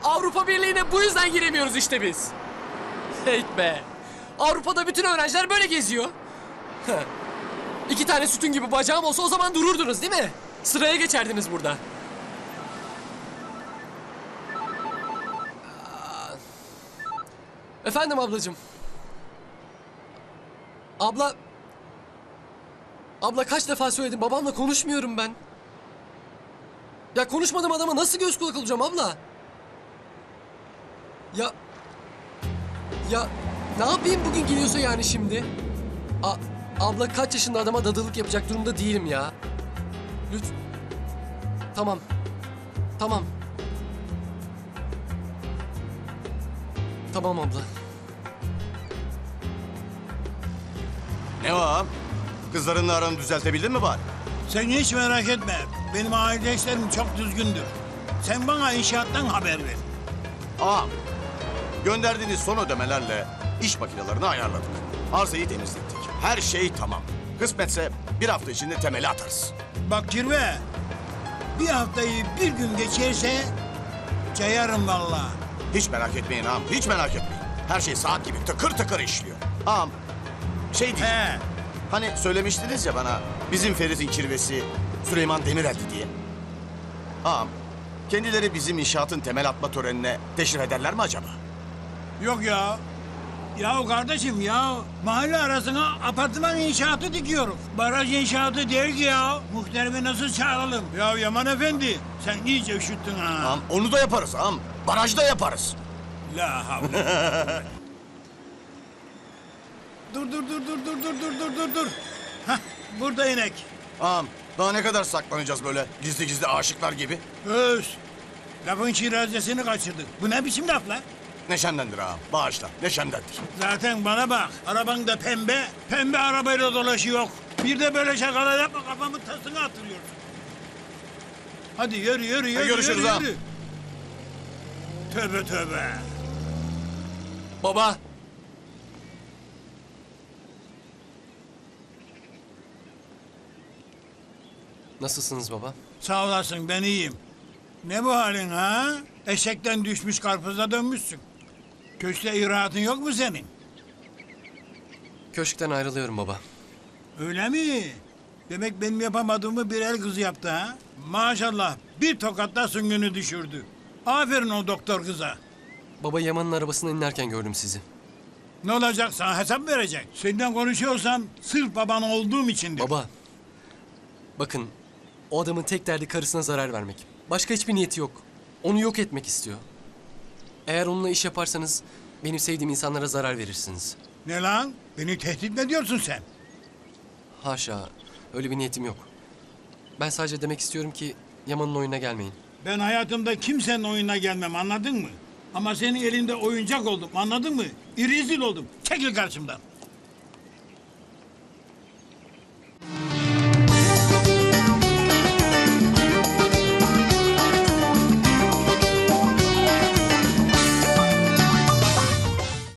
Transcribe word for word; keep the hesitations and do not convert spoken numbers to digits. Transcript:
Avrupa Birliği'ne bu yüzden giremiyoruz işte biz. Hey be. Avrupa'da bütün öğrenciler böyle geziyor. İki tane sütun gibi bacağım olsa o zaman dururdunuz değil mi? Sıraya geçerdiniz burada. Efendim ablacığım. Abla... Abla kaç defa söyledim, babamla konuşmuyorum ben. Ya konuşmadığım adama nasıl göz kulak olacağım abla? Ya... Ya ne yapayım bugün geliyorsa yani şimdi? A abla kaç yaşında adama dadılık yapacak durumda değilim ya. Lütfen. Tamam. Tamam. Tamam abla. Ne var? Kızlarınla aranı düzeltebildin mi bari? Sen hiç merak etme. Benim aile işlerim çok düzgündür. Sen bana inşaattan haber ver. Ağam, gönderdiğiniz son ödemelerle iş makinelerini ayarladık. Arsayı temizlettik. Her şey tamam. Kısmetse bir hafta içinde temeli atarız. Bak Kirve, bir haftayı bir gün geçerse cayarım vallahi. Hiç merak etmeyin ağam, hiç merak etmeyin. Her şey saat gibi tıkır tıkır işliyor. Ağam, şey diyeceğim. He. Hani söylemiştiniz ya bana bizim Ferit'in kirvesi Süleyman Demirel'di diye. Ağam, kendileri bizim inşaatın temel atma törenine teşrif ederler mi acaba? Yok ya. Ya kardeşim ya, mahalle arasına apartman inşaatı dikiyoruz. Baraj inşaatı değil ki ya. Muhterimi nasıl çağıralım? Ya Yaman Efendi, sen iyice üşüttün ha. Ağam, onu da yaparız ağam. Barajda yaparız. La havle. Dur dur dur dur dur dur dur dur dur dur. Hah, burada inek. Ağam, daha ne kadar saklanacağız böyle gizli gizli aşıklar gibi? Öz. Lafın şirazesini kaçırdık. Bu ne biçim laf lan? Neşemdendir ağam, bağışla, neşemdendir. Zaten bana bak, araban da pembe, pembe arabayla dolaşıyor. Bir de böyle şakalar yapma, kafamın tasını attırıyorsun. Hadi yürü, yürü, yürü, görüşürüz yürü, ağam. yürü. Tövbe tövbe. Baba. Nasılsınız baba? Sağ olasın, ben iyiyim. Ne bu halin ha? Eşekten düşmüş karpuza dönmüşsün. Köşkte irahatın yok mu senin? Köşkten ayrılıyorum baba. Öyle mi? Demek benim yapamadığımı bir el kızı yaptı ha? Maşallah, bir tokatla süngünü düşürdü. Aferin o doktor kıza. Baba Yaman'ın arabasına inerken gördüm sizi. Ne olacak, sana hesap verecek. Senden konuşuyorsam sırf baban olduğum içindir. Baba. Bakın, o adamın tek derdi karısına zarar vermek. Başka hiçbir niyeti yok. Onu yok etmek istiyor. Eğer onunla iş yaparsanız benim sevdiğim insanlara zarar verirsiniz. Ne lan? Beni tehdit mi ediyorsun sen? Haşa, öyle bir niyetim yok. Ben sadece demek istiyorum ki Yaman'ın oyununa gelmeyin. Ben hayatımda kimsenin oyununa gelmem, anladın mı? Ama senin elinde oyuncak oldum, anladın mı? İrizil oldum. Çekil karşımdan.